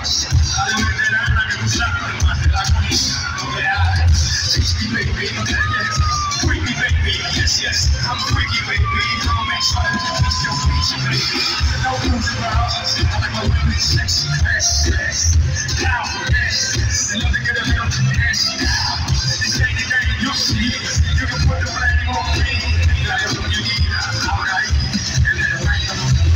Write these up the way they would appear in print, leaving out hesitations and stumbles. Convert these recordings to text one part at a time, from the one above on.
I'm freaky, baby. I'ma make sure that you kiss your feature, baby. No rules around. I like my women sexy, classy, down for that. And nothing gonna be up to nasty. This ain't the game you see. You can put the blame on me. Like when you need it, alright. And then it rain.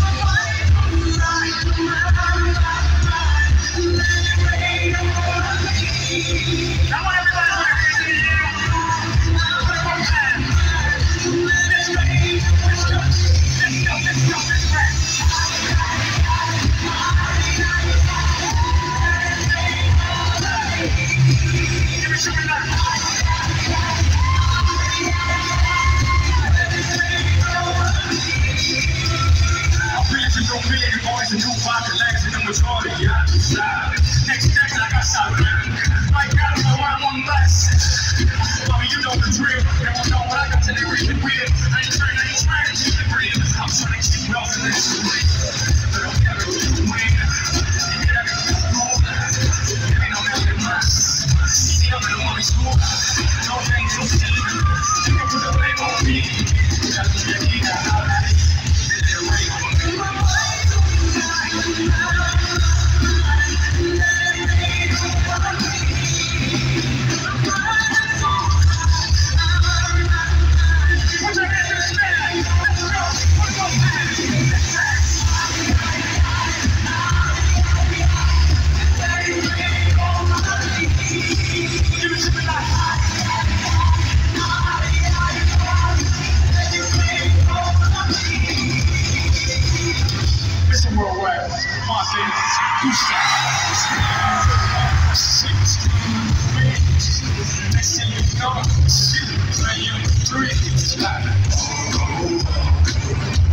I want everybody to raise their hand. Put it one time. Let's go. Let's go. Let's go. Let's go. Let's rap. Give me some of that. No million boys and new populations in the majority of the side. Next day, like I saw like I don't know why I'm on the bus. Mommy, you know the drill. They won't know what I got till they reach the wheel. I ain't trying to keep it real. I'm trying to keep it off the list. But I'm never going to win. You get out of the room. Give me no nothing less. Easy up in the money school. No things to see. You can put the blame on me. You got to get me out of it. Worldwide, Martin, two shots. 6, 3, next thing you know, 2, 3, 5.